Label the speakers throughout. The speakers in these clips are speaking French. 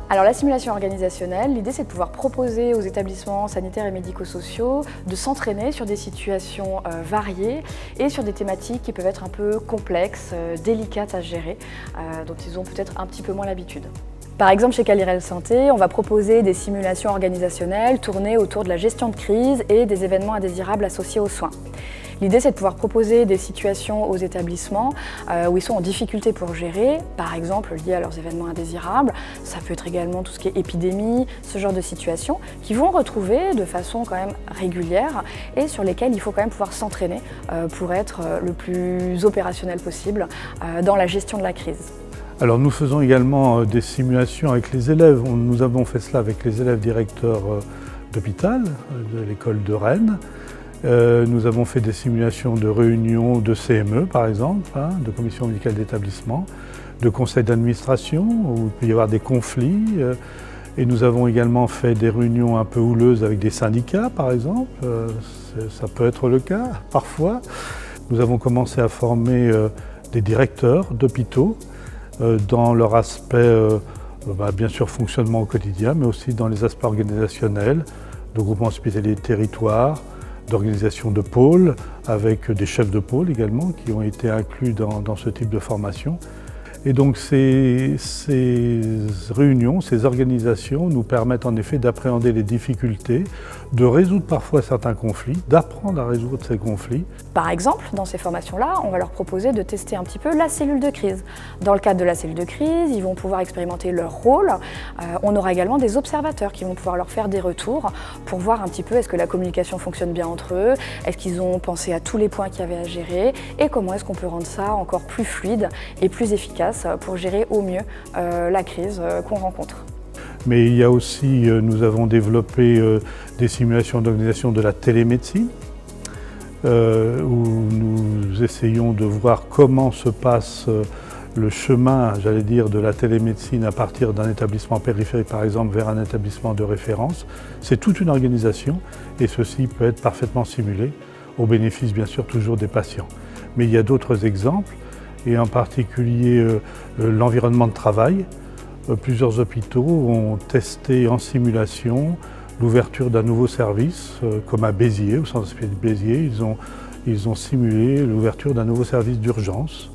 Speaker 1: Alors la simulation organisationnelle, l'idée c'est de pouvoir proposer aux établissements sanitaires et médico-sociaux de s'entraîner sur des situations variées et sur des thématiques qui peuvent être un peu complexes, délicates à gérer, dont ils ont peut-être un petit peu moins l'habitude. Par exemple, chez Calirel Santé, on va proposer des simulations organisationnelles tournées autour de la gestion de crise et des événements indésirables associés aux soins. L'idée, c'est de pouvoir proposer des situations aux établissements où ils sont en difficulté pour gérer, par exemple liées à leurs événements indésirables. Ça peut être également tout ce qui est épidémie, ce genre de situations, qui vont retrouver de façon quand même régulière et sur lesquelles il faut quand même pouvoir s'entraîner pour être le plus opérationnel possible dans la gestion de la crise.
Speaker 2: Alors nous faisons également des simulations avec les élèves. Nous avons fait cela avec les élèves directeurs d'hôpital de l'école de Rennes. Nous avons fait des simulations de réunions de CME par exemple, de commission médicale d'établissement, de conseils d'administration où il peut y avoir des conflits. Et nous avons également fait des réunions un peu houleuses avec des syndicats par exemple. Ça peut être le cas parfois. Nous avons commencé à former des directeurs d'hôpitaux dans leur aspect, bien sûr, fonctionnement au quotidien, mais aussi dans les aspects organisationnels, de groupement hospitalier de territoire, d'organisation de pôles, avec des chefs de pôle également qui ont été inclus dans ce type de formation. Et donc ces réunions, ces organisations nous permettent en effet d'appréhender les difficultés, de résoudre parfois certains conflits, d'apprendre à résoudre ces conflits.
Speaker 1: Par exemple, dans ces formations-là, on va leur proposer de tester un petit peu la cellule de crise. Dans le cadre de la cellule de crise, ils vont pouvoir expérimenter leur rôle. On aura également des observateurs qui vont pouvoir leur faire des retours pour voir un petit peu est-ce que la communication fonctionne bien entre eux, est-ce qu'ils ont pensé à tous les points qu'il y avait à gérer et comment est-ce qu'on peut rendre ça encore plus fluide et plus efficace pour gérer au mieux la crise qu'on rencontre.
Speaker 2: Mais il y a aussi, nous avons développé des simulations d'organisation de la télémédecine, où nous essayons de voir comment se passe le chemin, j'allais dire, de la télémédecine à partir d'un établissement périphérique, par exemple, vers un établissement de référence. C'est toute une organisation et ceci peut être parfaitement simulé, au bénéfice, bien sûr, toujours des patients. Mais il y a d'autres exemples, et en particulier l'environnement de travail. Plusieurs hôpitaux ont testé en simulation l'ouverture d'un nouveau service, comme à Béziers, au centre hospitalier de Béziers. Ils ont simulé l'ouverture d'un nouveau service d'urgence.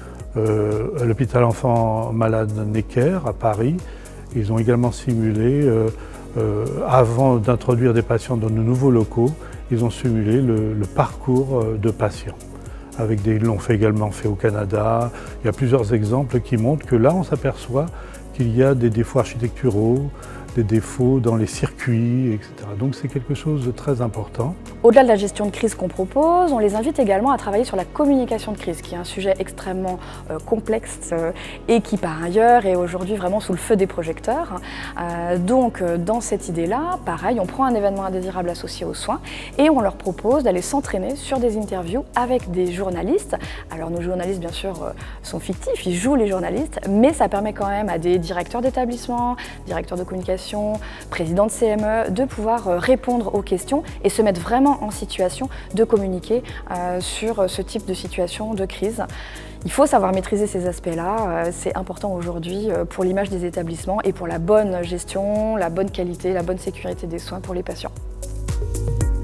Speaker 2: À l'hôpital enfant malade Necker à Paris, ils ont également simulé, avant d'introduire des patients dans de nouveaux locaux, ils ont simulé le parcours de patients. Ils l'ont également fait au Canada. Il y a plusieurs exemples qui montrent que là, on s'aperçoit qu'il y a des défauts architecturaux, des défauts dans les circuits, etc. Donc c'est quelque chose de très important.
Speaker 1: Au-delà de la gestion de crise qu'on propose, on les invite également à travailler sur la communication de crise, qui est un sujet extrêmement complexe et qui par ailleurs est aujourd'hui vraiment sous le feu des projecteurs. Donc dans cette idée-là, pareil, on prend un événement indésirable associé aux soins et on leur propose d'aller s'entraîner sur des interviews avec des journalistes. Alors nos journalistes bien sûr sont fictifs, ils jouent les journalistes, mais ça permet quand même à des directeurs d'établissement, directeurs de communication, présidents de CME, de pouvoir répondre aux questions et se mettre vraiment en situation de communiquer sur ce type de situation de crise. Il faut savoir maîtriser ces aspects-là, c'est important aujourd'hui pour l'image des établissements et pour la bonne gestion, la bonne qualité, la bonne sécurité des soins pour les patients.